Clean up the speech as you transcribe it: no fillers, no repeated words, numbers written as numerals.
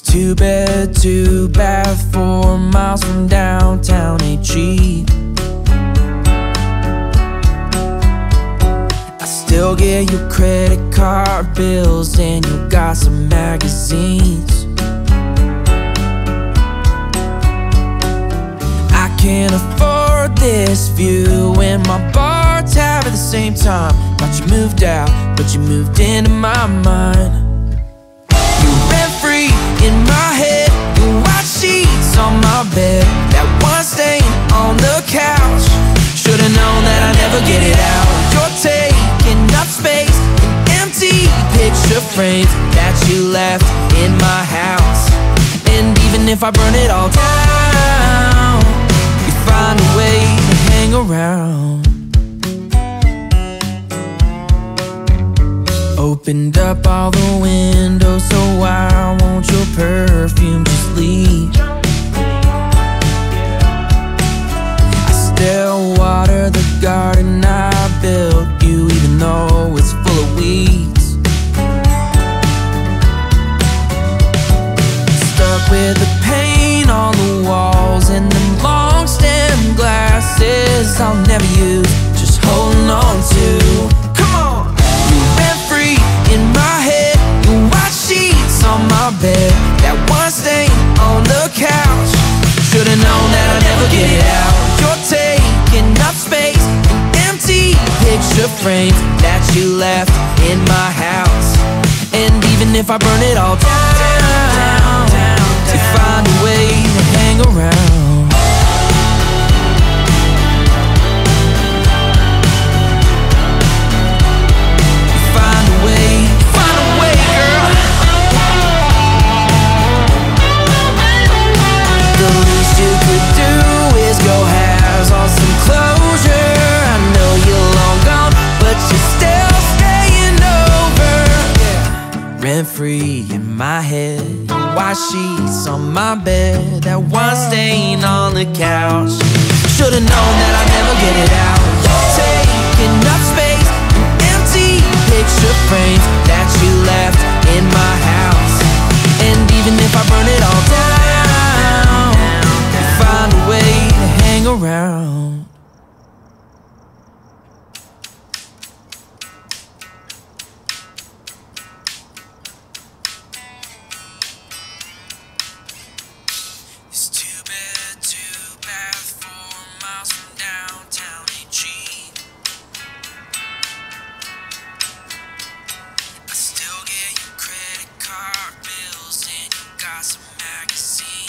Two bed, two bath, 4 miles from downtown ain't cheap. I still get your credit card bills and you got some magazines. I can't afford this view and my bar tab at the same time. Thought you moved out, but you moved into my mind. You're rent-free in my head, your white sheets on my bed, that one stain on the couch. Should've known that I'd never get it out. You're taking up space in empty picture frames that you left in my house. And even if I burn it all down, you find a way to hang around. Opened up all the windows, so why won't your perfume just leave? I still water the garden I built you, even though it's full of weeds. Stuck with the paint on the walls and the long stem glasses I'll never use, just holding on to. Come on! You're rent-free in my head, your white sheets on my bed, that one stain on the couch. Should've known that I'd never get it out. You're taking up space in empty picture frames that you left in my house. And even if I burn it all down, to find a way to hang around. Find a way, girl. The least you could do is go halves on some closure. I know you're long gone, but you're still staying over. Rent-free in my head, white sheets on my bed, that one stain on the couch. Should've known that I'd never get it out. You're taking up space in empty picture frames that you left in my house. And even if I burn it all down, you find a way to hang around. It's 2 bed, 2 bath, 4 miles from downtown ain't cheap. I still get your credit card bills and you got some magazines.